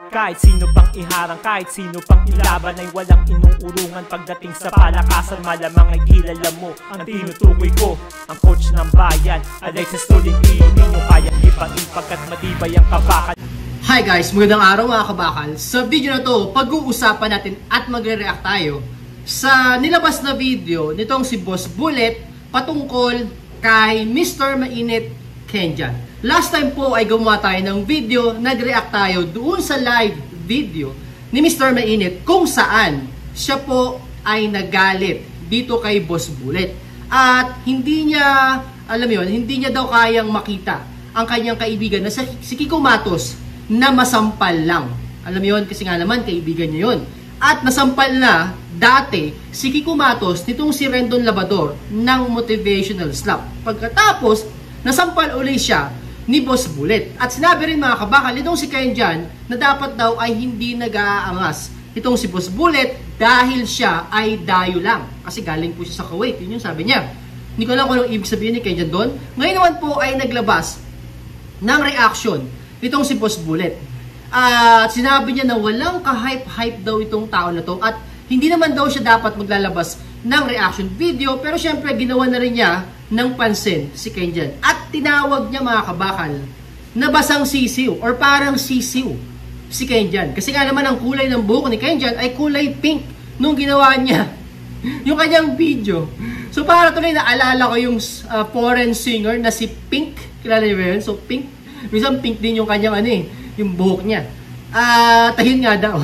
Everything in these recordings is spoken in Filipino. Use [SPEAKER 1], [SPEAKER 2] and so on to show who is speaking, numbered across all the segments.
[SPEAKER 1] Kahit sino pang iharang, kahit sino pang ilaban ay walang inuurungan. Pagdating sa palakasan, malamang ay kilala mo ang tinutukoy ko, ang coach ng bayan, Alexis Tolentino. Di nyo kayang ipain pagkat matibay ang kabakal.
[SPEAKER 2] Hi guys, magandang araw mga kabakal. Sa video na to, pag-uusapan natin at magre-react tayo sa nilabas na video nitong si Boss Bullet patungkol kay Mr. Mainit Kenjan. Last time po ay gumawa tayo ng video, nag-react tayo doon sa live video ni Mr. Mainit kung saan siya po ay nagalit dito kay Boss Bullet. At hindi niya, alam mo yun, hindi niya daw kayang makita ang kanyang kaibigan na si Kiko Matos na masampal lang. Alam mo yun, kasi nga naman kaibigan niya yun. At nasampal na dati si Kiko Matos nitong si Rendon Labador ng motivational slap. Pagkatapos, nasampal ulit siya ni Boss Bullet. At sinabi rin mga kabakal itong si Kenjan na dapat daw ay hindi nag-aangas itong si Boss Bullet dahil siya ay dayo lang. Kasi galing po siya sa Kuwait. Yun yung sabi niya. Hindi ko alam kung anong ibig sabihin ni Kenjan doon. Ngayon naman po ay naglabas ng reaction itong si Boss Bullet. At sinabi niya na walang ka-hype-hype daw itong tao na to at hindi naman daw siya dapat maglalabas ng reaction video, pero syempre ginawa na rin niya ng pansin si Kenjan. At tinawag niya mga kabakal na basang sisiw or parang sisiw si Kenjan. Kasi nga naman ang kulay ng buhok ni Kenjan ay kulay pink nung ginawa niya yung kanyang video. So para tuloy naalala ko yung foreign singer na si Pink. Kilala niyo ba yun? So Pink. Minsan pink din yung kanyang yung buhok niya. Tahin nga daw.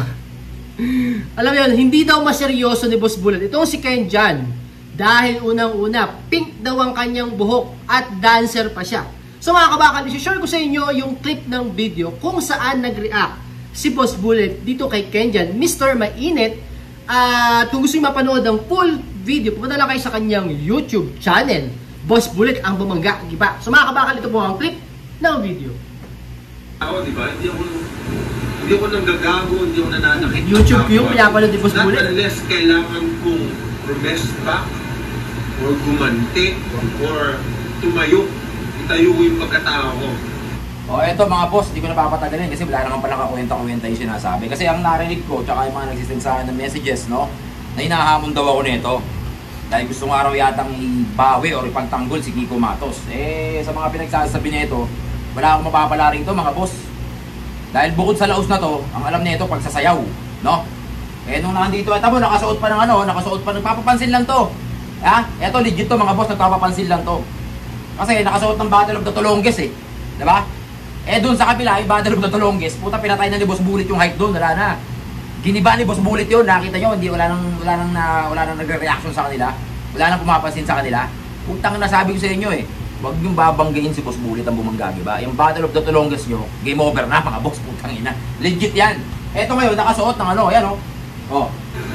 [SPEAKER 2] Alam mo yun, hindi daw maseryoso ni Boss Bullet itong si Kenjan dahil unang-una, pink daw ang kanyang buhok at dancer pa siya. So mga kabakal, i-share ko sa inyo yung clip ng video kung saan nag-react si Boss Bullet dito kay Kenjan, Mr. Mainit. At kung gusto nyo mapanood ng full video, pumunta lang kayo sa kanyang YouTube channel, Boss Bullet ang bumangga, giba. So mga kabakal, ito po ang clip ng video.
[SPEAKER 3] Ako, di ba? Hindi ako nanggagago, hindi ako nananakit.
[SPEAKER 2] YouTube ko yung pinapanood ni Boss Bullet.
[SPEAKER 3] Unless kailangan kong rumest back or gumanti or tumayo, itayo ko yung pagkatao ko.
[SPEAKER 4] O eto mga boss, di ko napapatagalin kasi wala naman palang kakwenta-kwenta yung sinasabi. Kasi ang narinig ko, tsaka yung mga nagsisend sa akin ng messages, no, na hinahamon daw ako nito. Dahil gustong araw yatang ibawi o ipagtanggol si Kiko Matos. Sa mga pinagsasabi nito, wala akong mapapala rito mga boss. Dahil bukod sa laos na to, ang alam nito pagsasayaw, no? Nung nandito, tamo nakasuot pa ng nakasuot pa, nagpapapansin lang to. Ha? Eto legit to mga boss, nagpapapansin lang to. Kasi nakasuot ng Battle of the Tolonges eh. 'Di ba? Doon sa kabila, yung Battle of the Tolonges, puta pinatay na ni Boss Bullet yung hype doon, wala na. Giniba ni Boss Bullet 'yon, nakita niyo, hindi wala nang nagre-reaction sa kanila. Wala nang pumapansin sa kanila. Putang na sabi ko sa inyo huwag niyong babanggain si Boss Bullet ang bumanggagi ba? Yung Battle of the Tolonges nyo, game over na mga boss, putang ina. Legit yan. Eto ngayon, nakasuot ng ayan oh.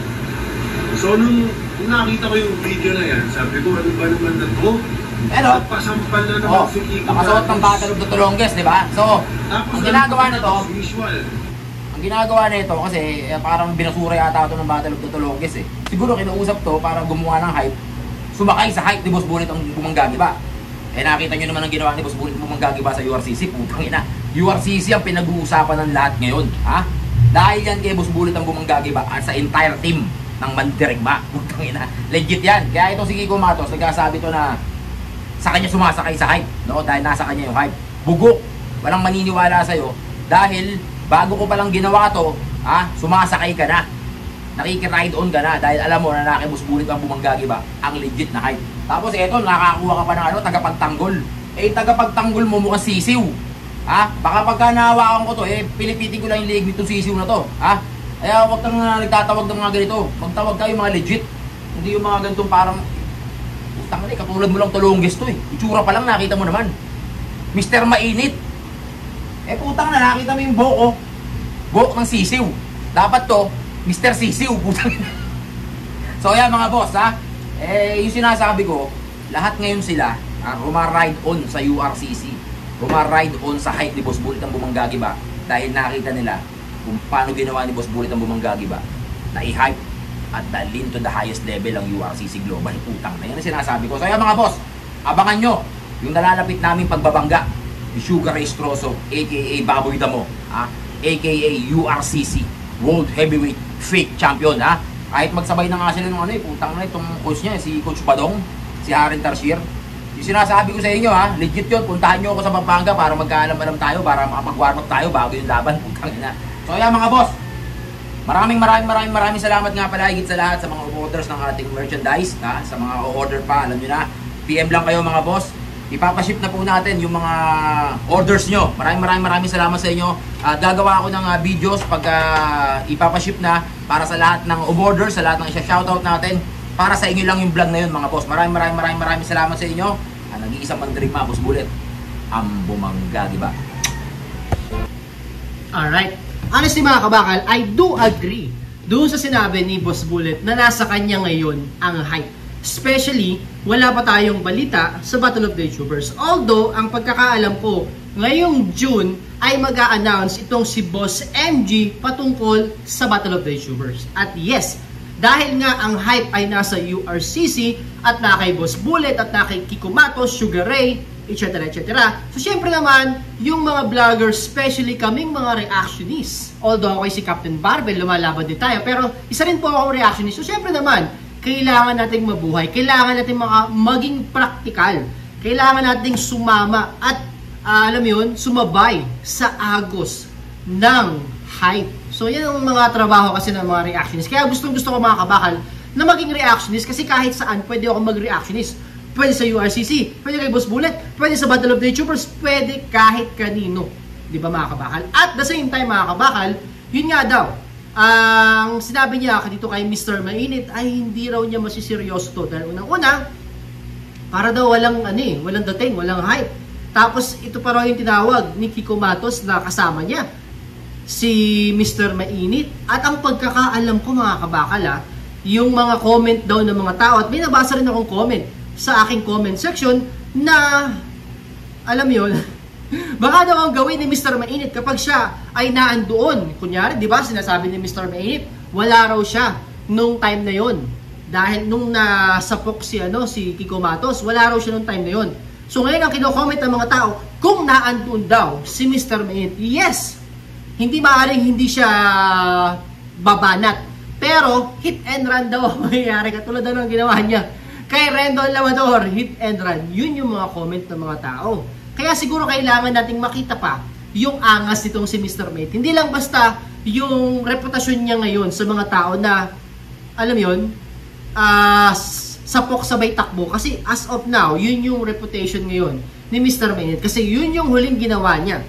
[SPEAKER 3] So nung nakita ko yung video na yan, sabi ko, ano ba naman na to? Pasampal na naman si Kiko.
[SPEAKER 4] Nakasuot ng Battle of the Tolonges, di ba? So, ang ginagawa nito, kasi parang binasura yata ito ng Battle of the Tolonges eh. Siguro kinuusap to para gumawa ng hype, sumakay sa hype ni Boss Bullet ang bumanggagi ba? Nakita nyo naman ang ginawa ni Boss Bullet bumanggagi ba sa URCC? Putang ina. URCC ang pinag-uusapan ng lahat ngayon. Ha? Dahil yan kay Boss Bullet ang bumanggagi ba at sa entire team ng Mandirigma. Putang ina. Legit yan. Kaya itong si Kiko Matos, nagkasabi to na sa kanya sumasakay sa hype. No? Dahil nasa kanya yung hype. Bugok. Walang maniniwala sa'yo. Dahil bago ko palang ginawa to, sumasakay ka na. Nakikiride on ka na dahil alam mo na kay Boss Bullet ang bumanggagi ba ang legit na hype. Tapos eto, nakakakuha ka pa ng tagapagtanggol. Tagapagtanggol mo mukhang sisiw. Baka pagka nahawakan ko to, pilipitin ko lang yung liig nitong sisiw na to. Kaya huwag kang nagtatawag ng mga ganito. Magtawag kayo mga legit. Hindi yung mga ganitong parang utang na katulad mo lang Tolonges to Itsura pa lang nakita mo naman. Mr. Mainit. Putang na nakita mo yung buhok buhok ng sisiw. Dapat to Mr. Sisiw, putang ina. So yan mga boss yung sinasabi ko, lahat ngayon sila rumaride on sa URCC. Rumaride on sa hype ni Boss Bullet ang bumanggagi ba? Dahil nakita nila kung paano ginawa ni Boss Bullet ang bumanggagi ba? Na i-hype at dalhin to the highest level ang URCC Global. Putang na yan ang sinasabi ko. So yan mga boss, abangan nyo yung nalalapit namin pagbabangga ni Sugar Ray Stroso, aka Baboy Damo. aka URCC World Heavyweight Fake Champion, ha? Kahit magsabay na nga sila ng ano, putang na itong coach niya, si Coach Badong, si Harin Tarsier. Yung sinasabi ko sa inyo, ha, legit yun, puntahan nyo ako sa Pampanga para magkaalam-alam tayo, para makapag-warm up tayo bago yung laban, putang na. So yan mga boss, maraming salamat nga pala higit sa lahat sa mga orders ng ating merchandise, ha? Sa mga order pa, alam nyo na, PM lang kayo mga boss. Ipapaship na po natin yung mga orders nyo. Maraming salamat sa inyo. Gagawa ako ng videos pag ipapaship na para sa lahat ng orders, sa lahat ng isa-shoutout natin. Para sa inyo lang yung vlog na yun mga boss. Maraming salamat sa inyo. Nag-iisang mandirigma, Boss Bullet. Ang bumangga, diba?
[SPEAKER 2] Alright. Honestly mga kabakal, I do agree doon sa sinabi ni Boss Bullet na nasa kanya ngayon ang hype. Especially, wala pa tayong balita sa Battle of the YouTubers. Although, ang pagkakaalam ko, ngayong June ay mag-a-announce itong si Boss MG patungkol sa Battle of the YouTubers. At yes, dahil nga ang hype ay nasa URCC at na kay Boss Bullet at na kay Kiko Matos, Sugar Ray, etc. So, syempre naman, yung mga vloggers, especially kaming mga reactionists. Although ako si Captain Barbell, lumalaban din tayo. Pero isa rin po akong reactionist. So, syempre naman, kailangan nating mabuhay, kailangan nating maging practical, kailangan nating sumama at alam yun, sumabay sa agos ng hype. So yan ang mga trabaho kasi ng mga reactionist. Kaya gusto ko mga kabakal na maging reactionist kasi kahit saan pwede ako mag-reactionist. Pwede sa URCC, pwede kay Boss Bullet, pwede sa Battle of the YouTubers, pwede kahit kanino. Di ba mga kabakal? At the same time mga kabakal, yun nga daw, ang sinabi niya dito kay Mr. Mainit ay hindi raw niya masiseryoso to. Dahil unang-una, para daw walang dating, walang hype. Tapos ito pa raw yung tinawag ni Kiko Matos na kasama niya, si Mr. Mainit. At ang pagkakaalam ko mga kabakal, yung mga comment daw ng mga tao, at may nabasa rin akong comment sa aking comment section na, alam yun, baka daw ang gawin ni Mr. Mainit kapag siya ay naandoon. Kunyari, di ba, sinasabi ni Mr. Mainit, wala raw siya nung time na yon. Dahil nung nasapok si Kiko Matos, wala raw siya nung time na yon. So ngayon ang kino-comment ng mga tao, kung naandoon daw si Mr. Mainit, yes, hindi maaaring hindi siya babanat. Pero hit and run daw ang mangyayari, katulad daw ng ginawa niya kay Rendon Lamador, hit and run. Yun yung mga comment ng mga tao. Kaya siguro kailangan nating makita pa yung angas nitong si Mr. Mate. Hindi lang basta yung reputasyon niya ngayon sa mga tao na, alam yun, sapok sabay takbo. Kasi as of now, yun yung reputation ngayon ni Mr. Mate. Kasi yun yung huling ginawa niya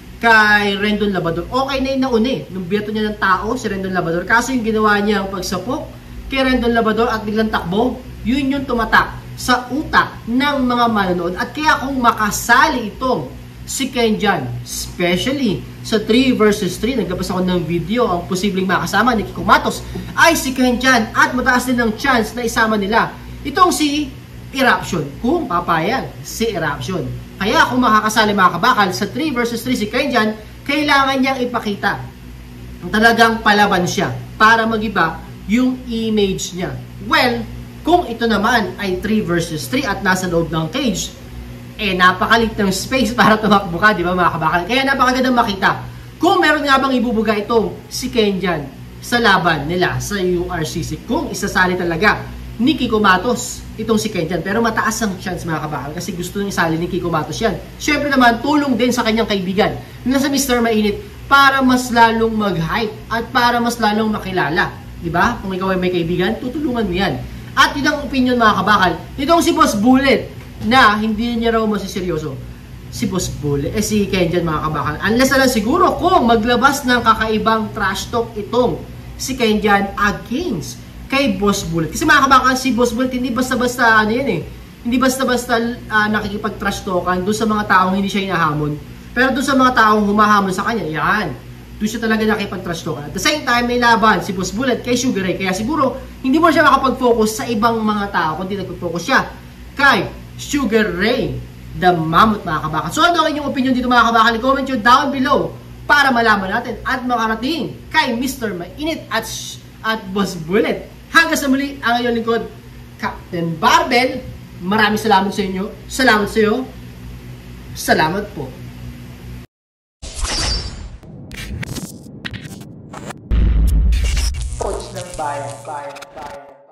[SPEAKER 2] kay Rendon Labrador. Okay na yung nauna nung biyato niya ng tao, si Rendon Labrador. Kaso yung ginawa niya ang pagsapok kay Rendon Labrador at biglang takbo, yun yung tumatak sa utak ng mga manonood. At kaya kung makasali itong si Kenjan, especially sa 3 versus 3, naglabas ako ng video, ang posibleng makasama ni Kiko Matos ay si Kenjan at mataas din ng chance na isama nila itong si Eruption, kung papayag si Eruption. Kaya kung makakasali mga kabakal sa 3 versus 3 si Kenjan, kailangan niyang ipakita talagang palaban siya para magiba yung image niya. Well, kung ito naman ay 3 versus 3 at nasa loob ng cage, napakalit ng space para tumakbo ka, di ba mga kabakal? Kaya napakagandang makita kung meron nga bang ibubuga itong si Kenjan sa laban nila sa URCC. Kung isasali talaga ni Kiko Matos itong si Kenjan. Pero mataas ang chance mga kabakal kasi gusto nang isali ni Kiko Matos yan. Siyempre naman, tulong din sa kanyang kaibigan na sa Mr. Mainit para mas lalong mag-hype at para mas lalong makilala. Di ba? Kung ikaw ay may kaibigan, tutulungan mo yan. At yun ang opinion mga kabakal, itong si Boss Bullet na hindi niya raw masiseryoso. Si Boss Bullet, si Kenjan mga kabakal. Unless na lang siguro kung maglabas ng kakaibang trash talk itong si Kenjan against kay Boss Bullet. Kasi mga kabakal, si Boss Bullet hindi basta-basta hindi basta-basta nakikipag-trash talkan doon sa mga taong hindi siya hinahamon. Pero doon sa mga taong humahamon sa kanya, yan. Doon siya talaga nakipag-trash talk. At the same time, may laban si Boss Bullet kay Sugar Ray. Kaya siguro, hindi mo siya makapag-focus sa ibang mga tao, kundi nagpo-focus siya kay Sugar Ray, the mammoth mga kabakal. So ano ang inyong opinion dito mga kabakal? Comment nyo down below para malaman natin at makarating kay Mr. Mainit at Boss Bullet. Hanggang sa muli, ang inyong lingkod, Captain Barbell. Maraming salamat sa inyo. Salamat sa iyo. Salamat po.
[SPEAKER 1] bayan.